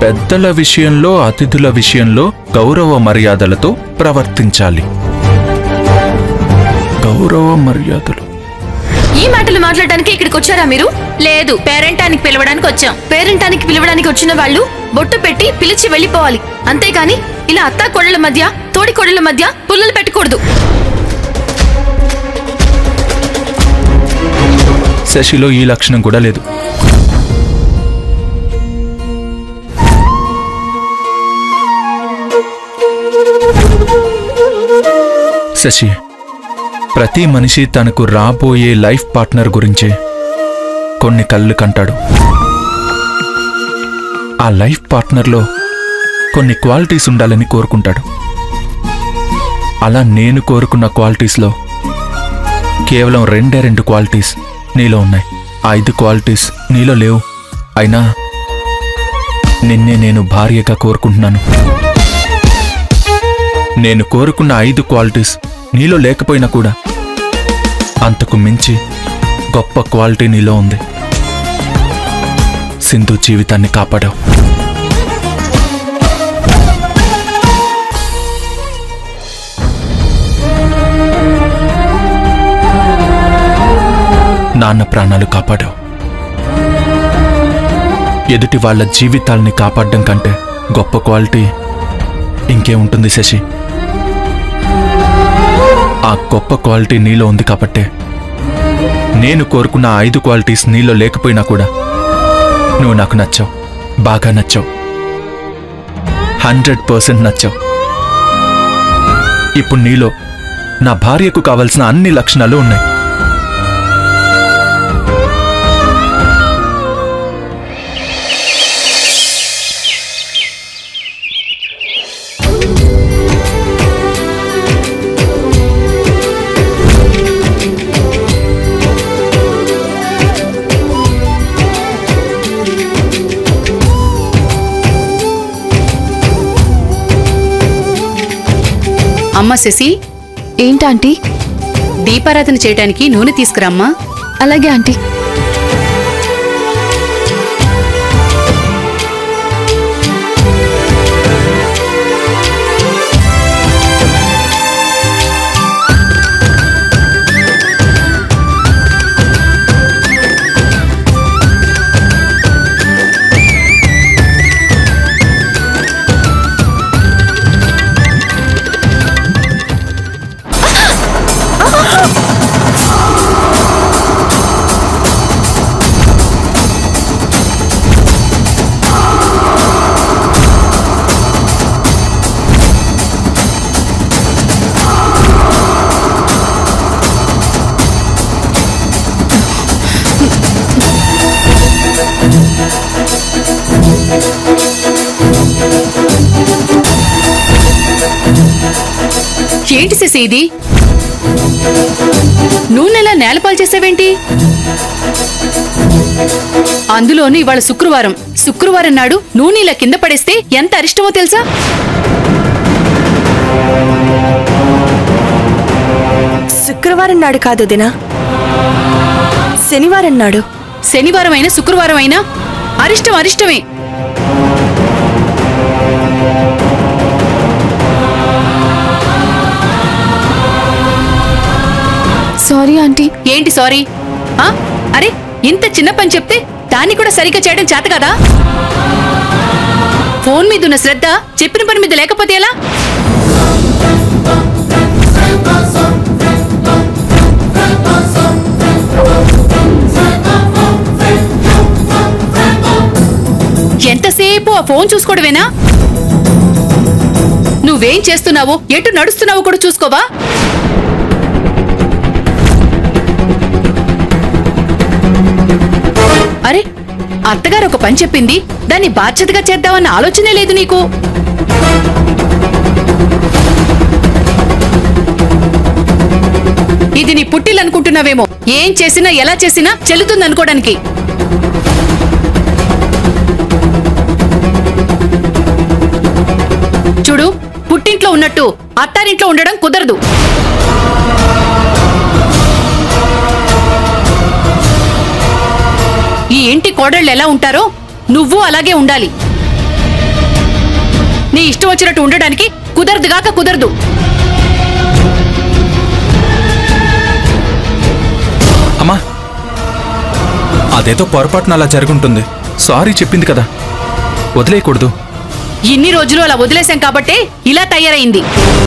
పెద్దల విషయంలో అతిథుల విషయంలో గౌరవ మర్యాదలతో ప్రవర్తించాలి. గౌరవ మర్యాదలు. ఈ మాటలు మాట్లాడడానికి ఇక్కడికి వచ్చారా మీరు? లేదు, పేరెంటానికి పిలవడానికి వచ్చాం. పేరెంటానికి పిలవడానికి వచ్చిన వాళ్ళు బొట్టు పెట్టి పిలిచి వెళ్లిపోవాలి. అంతేగాని ఇలా అత్తా కోడళ్ల మధ్య, తోడి కోడళ్ల మధ్య పుల్లలు పెట్టకూడదు. శశిలో ఈ లక్షణం కూడా లేదు. శశి, ప్రతి మనిషి తనకు రాబోయే లైఫ్ పార్ట్నర్ గురించే కొన్ని కళ్ళు కంటాడు. ఆ లైఫ్ పార్ట్నర్లో కొన్ని క్వాలిటీస్ ఉండాలని కోరుకుంటాడు. అలా నేను కోరుకున్న క్వాలిటీస్లో కేవలం 2 క్వాలిటీస్ నీలో ఉన్నాయి. 5 క్వాలిటీస్ నీలో లేవు. అయినా నిన్నే నేను భార్యగా కోరుకుంటున్నాను. నేను కోరుకున్న 5 క్వాలిటీస్ నీలో లేకపోయినా కూడా అంతకు మించి గొప్ప క్వాలిటీ నీలో ఉంది. సింధు జీవితాన్ని కాపాడావు. నాన్న ప్రాణాలు కాపాడావు. ఎదుటి వాళ్ల జీవితాల్ని కాపాడడం కంటే గొప్ప క్వాలిటీ ఇంకేముంటుంది శశి? ఆ గొప్ప క్వాలిటీ నీలో ఉంది కాబట్టే నేను కోరుకున్న 5 క్వాలిటీస్ నీలో లేకపోయినా కూడా నువ్వు నాకు నచ్చావు. బాగా నచ్చావు. 100% నచ్చావు. ఇప్పుడు నీలో నా భార్యకు కావలసిన అన్ని లక్షణాలు ఉన్నాయి. అమ్మా శశి, ఏంటాంటీ? దీపారాధన చేయడానికి నూనె తీసుకురామ్మా. అలాగే ఆంటీ. ఏంటి శశి ఇది? నూనెలా నేలపాలు చేసావేంటి? అందులోని ఇవాళ శుక్రవారం నాడు నూనె ఇలా కింద పడేస్తే ఎంత అరిష్టమో తెలుసా? శుక్రవారం నాడు కాదు దినా, శనివారం నాడు. శనివారం అయినా శుక్రవారం అయినా అరిష్టమే. Sorry aunty. ఏంటి సారీ? అరే, ఇంత చిన్న పని చెప్తే దాన్ని కూడా సరిగ్గా చేయడం చేత కదా? ఫోన్ మీద ఉన్న శ్రద్ధ చెప్పిన పని మీద లేకపోతే ఎలా? ఎంతసేపు ఆ ఫోన్ చూసుకోవడమేనా? నువ్వేం చేస్తున్నావో, ఎటు నడుస్తున్నావో కూడా చూసుకోవా? అరే, అత్తగారు ఒక పని చెప్పింది, దాన్ని బాధ్యతగా చేద్దామన్న ఆలోచనే లేదు నీకు. ఇది నీ పుట్టిల్లనుకుంటున్నావేమో. ఏం చేసినా ఎలా చేసినా చెల్లుతుందనుకోవడానికి. చూడు, పుట్టింట్లో ఉన్నట్టు అత్తారింట్లో ఉండడం కుదరదు. ఈ ఇంటి కోడళ్ళు ఎలా ఉంటారో నువ్వు అలాగే ఉండాలి. నీ ఇష్టం వచ్చినట్టు ఉండడానికి కుదరదుగాక కుదరదు. అమ్మా, అదేదో పొరపాటున అలా జరుగుంటుంది. సారీ చెప్పింది కదా, వదిలేయకూడదు. ఇన్ని రోజులు అలా వదిలేశాం కాబట్టే ఇలా తయారైంది.